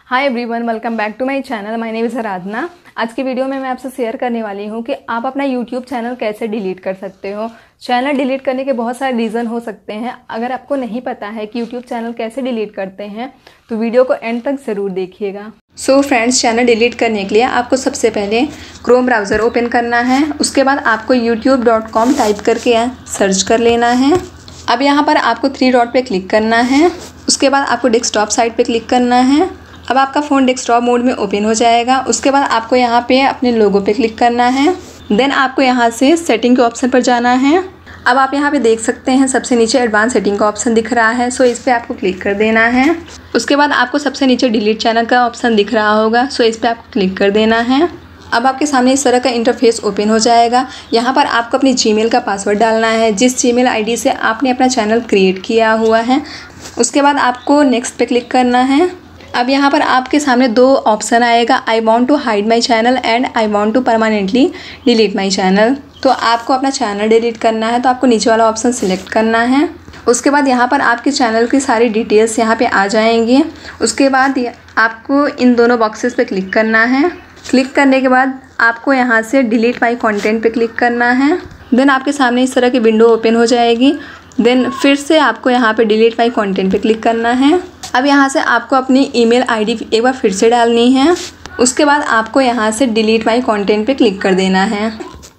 Hi everyone, welcome back to my channel. My name is Aradhana. आज की video में मैं आपसे शेयर करने वाली हूँ कि आप अपना यूट्यूब चैनल कैसे डिलीट कर सकते हो। चैनल डिलीट करने के बहुत सारे रीज़न हो सकते हैं। अगर आपको नहीं पता है कि यूट्यूब चैनल कैसे डिलीट करते हैं तो वीडियो को एंड तक ज़रूर देखिएगा। सो फ्रेंड्स, चैनल डिलीट करने के लिए आपको सबसे पहले क्रोम ब्राउज़र ओपन करना है। उसके बाद आपको youtube.com टाइप करके सर्च कर लेना है। अब यहाँ पर आपको 3 डॉट पे क्लिक करना है। उसके बाद आपको डेस्कटॉप साइट पे क्लिक करना है। अब आपका फ़ोन डेस्कटॉप मोड में ओपन हो जाएगा। उसके बाद आपको यहाँ पे अपने लोगो पे क्लिक करना है। देन आपको यहाँ से सेटिंग के ऑप्शन पर जाना है। अब आप यहाँ पे देख सकते हैं सबसे नीचे एडवांस सेटिंग का ऑप्शन दिख रहा है। सो इस पर आपको क्लिक कर देना है। उसके बाद आपको सबसे नीचे डिलीट चैनल का ऑप्शन दिख रहा होगा। सो इस पर आपको क्लिक कर देना है। अब आपके सामने इस तरह का इंटरफेस ओपन हो जाएगा। यहाँ पर आपको अपनी जीमेल का पासवर्ड डालना है, जिस जीमेल आईडी से आपने अपना चैनल क्रिएट किया हुआ है। उसके बाद आपको नेक्स्ट पे क्लिक करना है। अब यहाँ पर आपके सामने 2 ऑप्शन आएगा, I want to hide my channel and I want to permanently delete my channel. तो आपको अपना चैनल डिलीट करना है तो आपको नीचे वाला ऑप्शन सिलेक्ट करना है। उसके बाद यहाँ पर आपके चैनल की सारी डिटेल्स यहाँ पे आ जाएंगी। उसके बाद आपको इन दोनों बॉक्सेस पे क्लिक करना है। क्लिक करने के बाद आपको यहाँ से डिलीट माई कंटेंट पे क्लिक करना है। देन आपके सामने इस तरह की विंडो ओपन हो जाएगी। देन फिर से आपको यहाँ पे डिलीट माई कंटेंट पे क्लिक करना है। अब यहाँ से आपको अपनी ईमेल आईडी एक बार फिर से डालनी है। उसके बाद आपको यहाँ से डिलीट माई कंटेंट पे क्लिक कर देना है।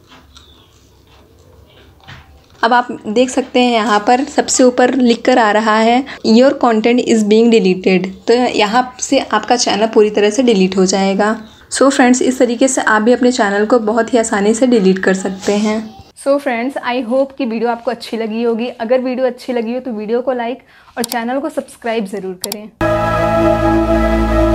अब आप देख सकते हैं यहाँ पर सबसे ऊपर लिख कर आ रहा है your content is being deleted. तो यहाँ से आपका चैनल पूरी तरह से डिलीट हो जाएगा। सो फ्रेंड्स, इस तरीके से आप भी अपने चैनल को बहुत ही आसानी से डिलीट कर सकते हैं। सो फ्रेंड्स, आई होप कि वीडियो आपको अच्छी लगी होगी। अगर वीडियो अच्छी लगी हो तो वीडियो को लाइक और चैनल को सब्सक्राइब ज़रूर करें।